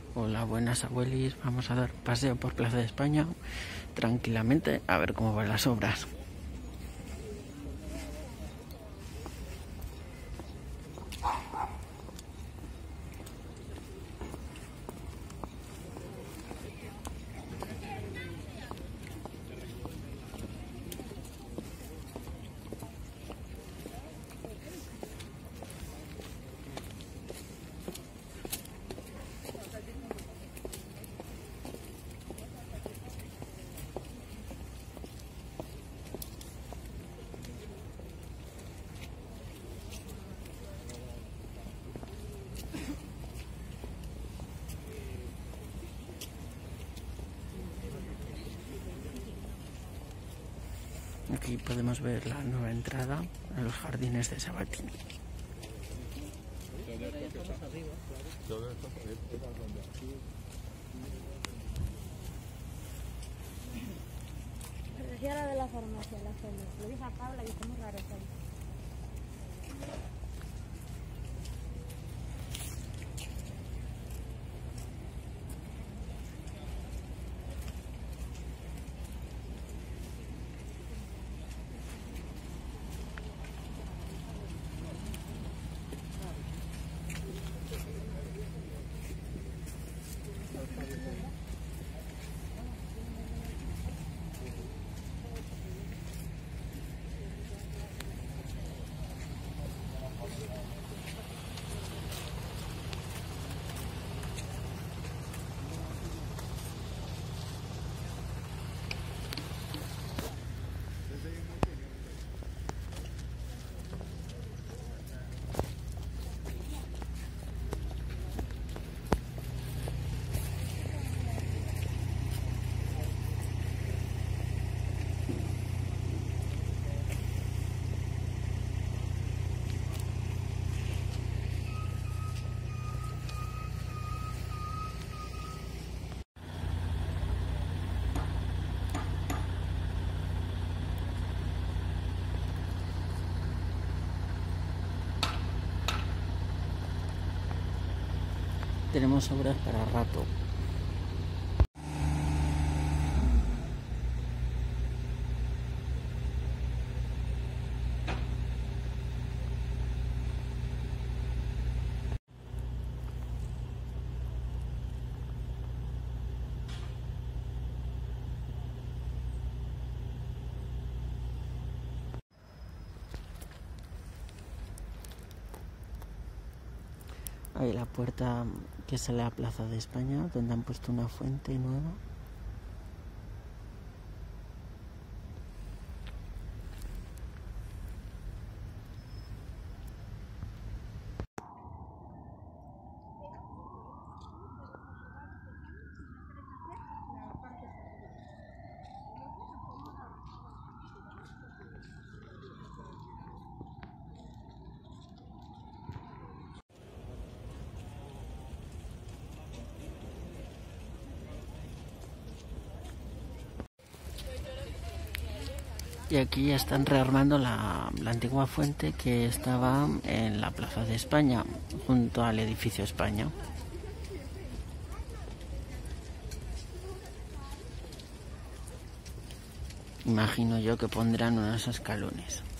Hola, buenas abuelis. Vamos a dar paseo por Plaza de España tranquilamente a ver cómo van las obras. Aquí podemos ver la nueva entrada a los jardines de Sabatini. Parecía la de la farmacia, la zona. Lo dije a Paula y está muy raro eso. Tenemos obras para rato. Ahí la puerta que sale a Plaza de España, donde han puesto una fuente nueva. Y aquí ya están rearmando la antigua fuente que estaba en la Plaza de España, junto al edificio España. Imagino yo que pondrán unos escalones.